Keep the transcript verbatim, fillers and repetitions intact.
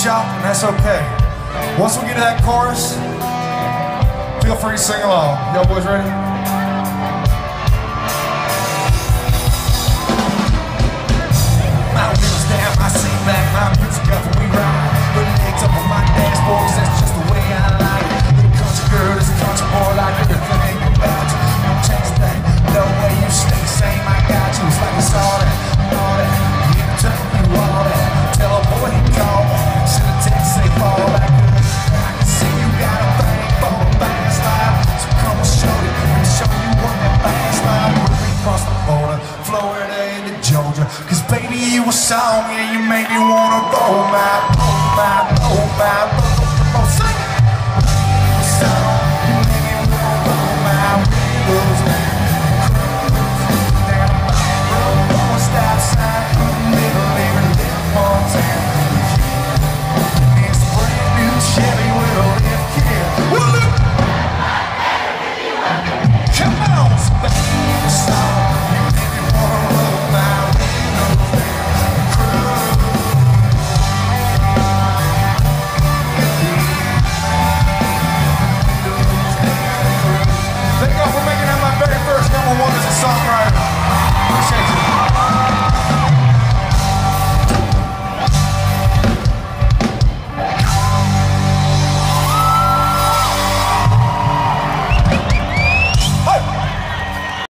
shop, and that's okay. Once we get to that chorus, feel free to sing along. Y'all boys ready?